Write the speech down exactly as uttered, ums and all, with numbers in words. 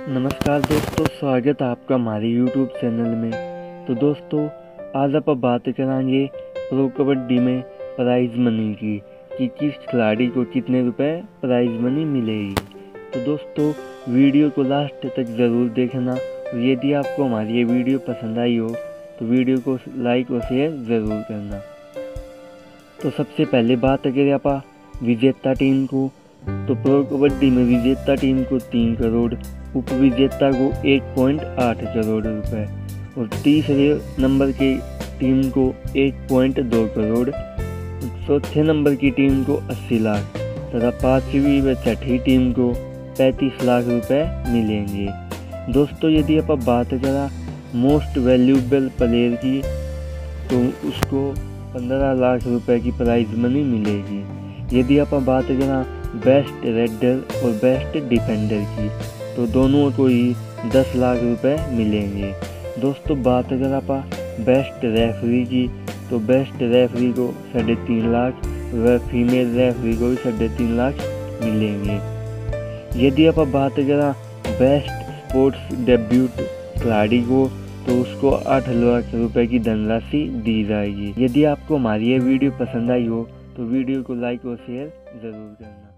नमस्कार दोस्तों, स्वागत है आपका हमारे यूट्यूब चैनल में। तो दोस्तों, आज आप बात करेंगे प्रो कबड्डी में प्राइज़ मनी की कि किस खिलाड़ी को कितने रुपए प्राइज़ मनी मिलेगी। तो दोस्तों, वीडियो को लास्ट तक ज़रूर देखना और यदि आपको हमारी ये वीडियो पसंद आई हो तो वीडियो को लाइक और शेयर ज़रूर करना। तो सबसे पहले बात करें आप विजेता टीम को, तो प्रो कबड्डी में विजेता टीम को तीन करोड़, उप विजेता को एक पॉइंट आठ करोड़ रुपए और तीसरे नंबर की टीम को एक पॉइंट दो करोड़, चौथे नंबर की टीम को अस्सी लाख तथा पाँचवीं व छठी टीम को पैंतीस लाख रुपए मिलेंगे। दोस्तों, यदि आप बात करें मोस्ट वैल्यूएबल प्लेयर की तो उसको पंद्रह लाख रुपए की प्राइज मनी मिलेगी। यदि आप बात करें बेस्ट रेडर और बेस्ट डिफेंडर की तो दोनों को ही दस लाख रुपए मिलेंगे। दोस्तों, बात अगर आप बेस्ट रेफरी की तो बेस्ट रेफरी को साढ़े तीन लाख व फीमेल रेफरी को भी साढ़े तीन लाख मिलेंगे। यदि आप बात करें बेस्ट स्पोर्ट्स डेब्यूट खिलाड़ी को तो उसको आठ लाख रुपए की धनराशि दी जाएगी। यदि आपको हमारी ये वीडियो पसंद आई हो तो वीडियो को लाइक और शेयर ज़रूर करना।